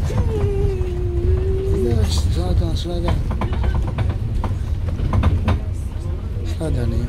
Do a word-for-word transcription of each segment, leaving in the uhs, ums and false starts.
Slow down, slow down. Slow down here.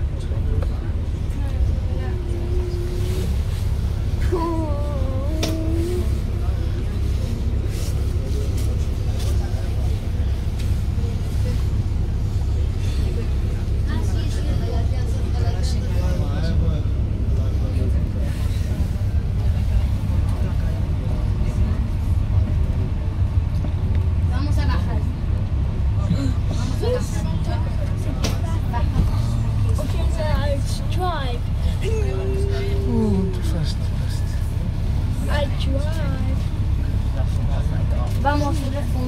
Vamos.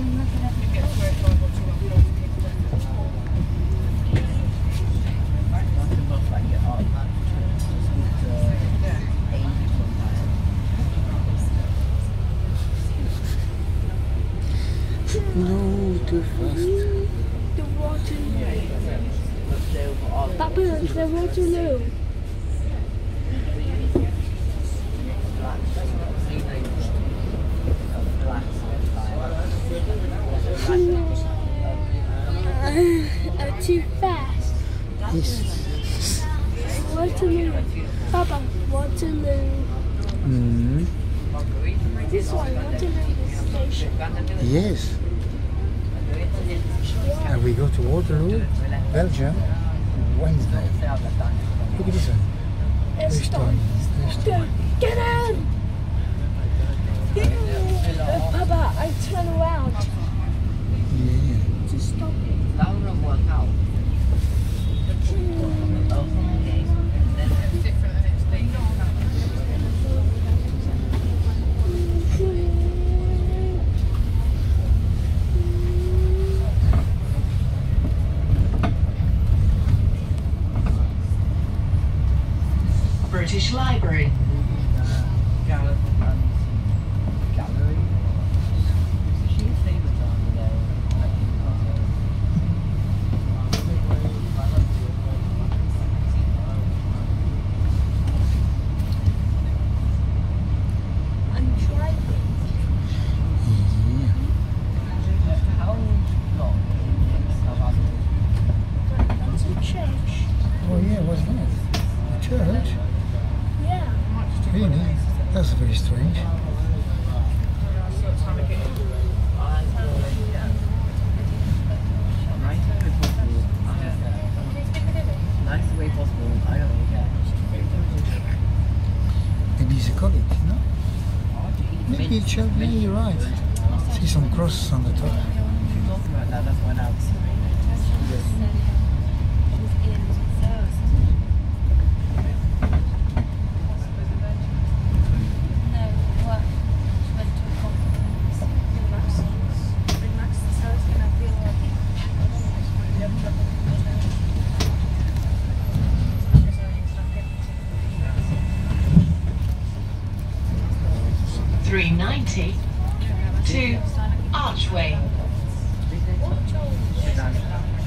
No, too fast. The Waterloo. Papa, the Waterloo. Uh, too fast. Yes. Waterloo. Papa, Waterloo. Mm. This one, Waterloo Station. Yes. Yeah. And we go to Waterloo, Belgium, Wednesday. Look at this one. Let's This stop. time. This time. Get out! Uh, Papa, I turn around Yeah. to stop it. British Library. I'm driving. Yeah. That's a church. Oh yeah, what's that? A church? Yeah. Really? That's very strange. Maybe it's a college, no? Maybe it's a church, maybe you're right. See some crosses on the top. three ninety to Archway. What